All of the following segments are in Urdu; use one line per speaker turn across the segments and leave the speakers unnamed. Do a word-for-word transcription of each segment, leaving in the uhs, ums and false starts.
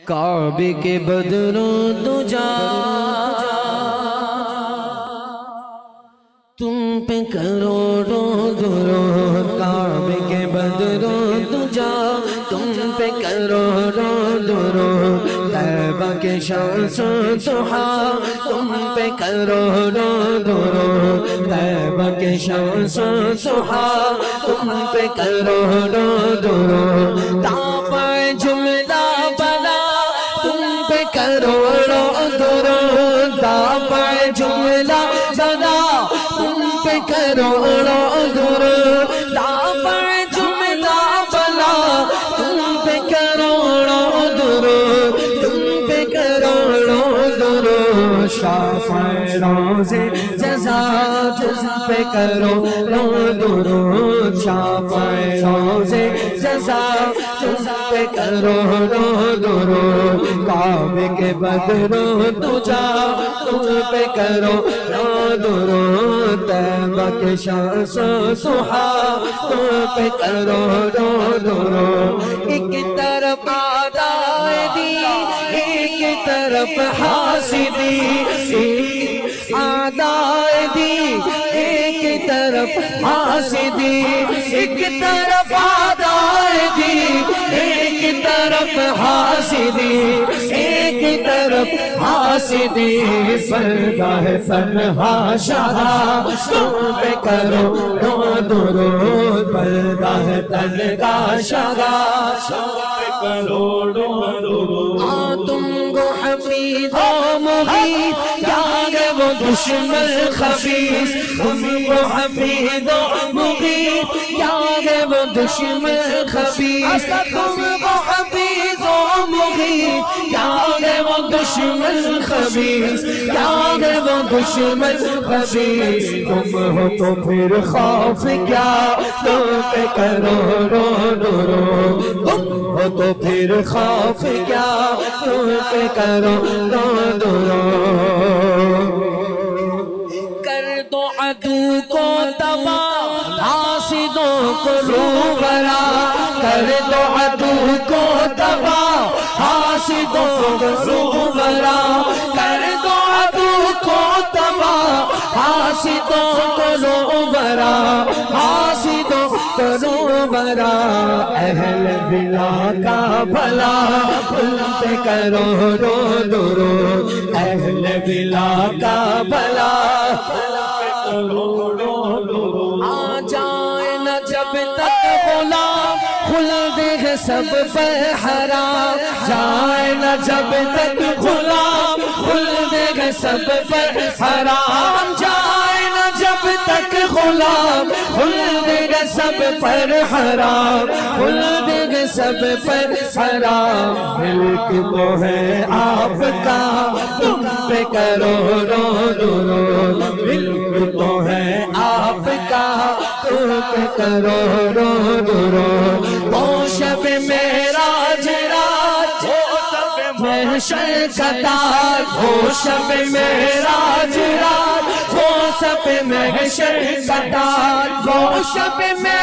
کعبے کے بدروں دجا تم پہ کروڑوں درود، کعبے کے بدروں دجا تم پہ کروڑوں درود، طیبہ کے شمس و ضحا تم پہ کروڑوں درود، طیبہ کے شمس و ضحا تم پہ کروڑوں درود، تابع جملہ بلا تم پہ کروڑوں درود، تابع جملہ بلا تم پہ کروڑوں درود، تابع جملہ بلا تم پہ کروڑوں درود، تم پہ کروڑوں درود، شافع روز جزا تم پہ کروڑوں درود، شافع روز جزا تم پہ کروڑوں درود، کعبے کے بدروں دجا تم پہ کروڑوں درود، طیبہ کے شمس و ضحا تم پہ کروڑوں درود، ایک طرف عدائدی ایک طرف حاسدی، عدائدی ایک طرف حاسدی، ایک طرف عدائدی ایک طرف حاسدی، ایک طرف حاسدی، پردہ تنہا شاہ تم پہ کروڑوں درود، پردہ تنہا شاہ تم پہ کروڑوں درود، ہاں تم کو حفیظ و مغیث کیا گے وہ دشمن خبیث، تم کو حفیظ و مغیث کیا گے وہ دشمن خبیث، تم کو حفیظ و مغیث کیا گے وہ دشمن خبیث، کیا گے وہ دشمن خبیث، تم ہو تو پھر خوف کیا تم پہ کروڑوں درود، تم ہو تو پھر خوف کیا تم پہ کروڑوں درود، کر دو عدو کو تباہ حاسدوں کو روبرا، کر دو عدو کو تباہ حاسدوں کو روبرا، کر دو عدو کو تباہ حاسدوں کو روبرا، حاسدوں کو روبرا، اہل بلا کا بھلا تم پہ کروڑوں درود، اہل بلا کا بھلا تم پہ کروڑوں درود، آ جائے نہ جب تک غلام خلد ہے سب پر حرام، جائے نہ جب تک غلام خلد ہے سب پر حرام، جائے نہ جب تک غلام خلد ہے سب پر حرام، خلد ہے سب پر حرام، ملک تو ہے آپ کا تم پہ کروڑوں درود، ملک تو ہے آپ کا تم پہ کروڑوں درود، وہ شب معراج رات وہ شب محشر کا تاج، وہ شب معراج رات وہ شب محشر کا تاج، وہ شب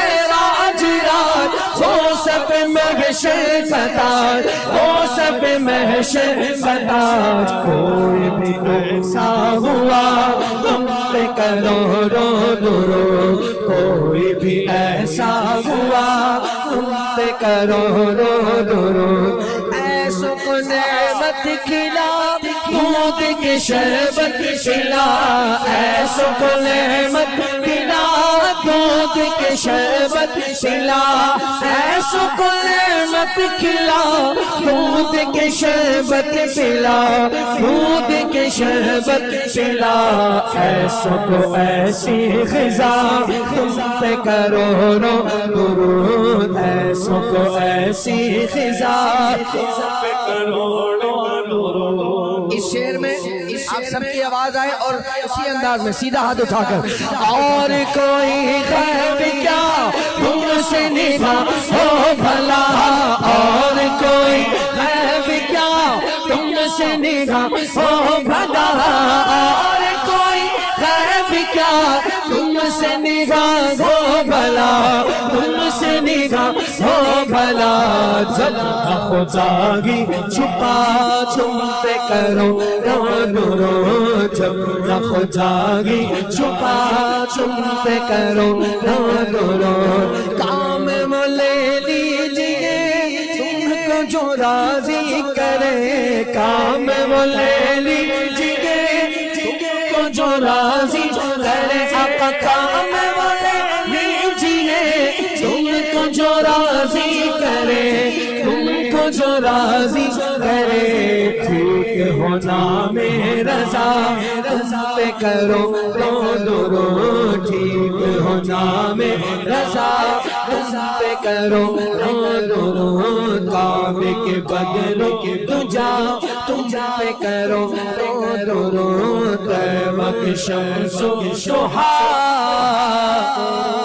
معراج رات وہ شب محشر کا تاج، وہ شب محشر کا تاج، کوئی بھی ایسا ہوا تم پہ کروڑوں درود، کوئی بھی ایسا ہوا تم پہ کروڑوں درود، ایسو کو نعمت کھلا دودھ کے شربت پلا، ایسو کو نعمت کھلا دودھ کے شربت پلا، ایسو کو نعمت کھلا دودھ کے شربت پلا، دودھ کے شربت پلا، ایسو کو ایسی غذا تم پہ کروڑوں درود، ایسو کو ایسی غذا تم پہ کروڑوں درود، اس شعر میں آپ سب کی آواز آئے اور اسی انداز میں سیدھا ہاتھ اٹھا کر، اور کوئی غیب کیا تم سے نگاہ ہو بھلا، اور کوئی غیب کیا تم سے نگاہ ہو بھلا، اور کوئی غیب کیا تم سے نگاہ ہو بھلا، تم سے نگاہ ہو بھلا جب خداگی چھپا تم پہ کرو رو رو جب خداگی چھپا تم پہ کرو رو رو کام وہ لے لیجئے تم کو جو راضی کرے کام وہ لے لیجئے تم کو جو راضی کرے آقا کام وہ لے لیجئے تم کو جو راضی کرے تم کو جو راضی کرے ٹھیک ہونا میں رضا رضا پہ کرو رو دو رو ٹھیک ہونا میں رضا رضا پہ کرو رو دو رو کعبے کے بدلو کے تجا تجا پہ کرو رو دو رو طیبہ کی شمس و ضحیٰ